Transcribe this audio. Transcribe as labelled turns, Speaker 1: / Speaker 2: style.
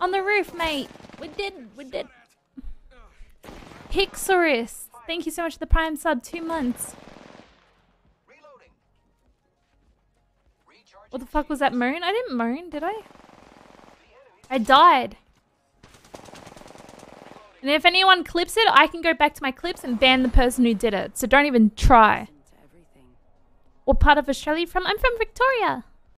Speaker 1: On the roof, mate. We did. Hixorus. Thank you so much for the Prime sub. 2 months. What the fuck was that moan? I didn't moan, did I? I died. And if anyone clips it, I can go back to my clips and ban the person who did it. So don't even try. What part of Australia you from? I'm from Victoria.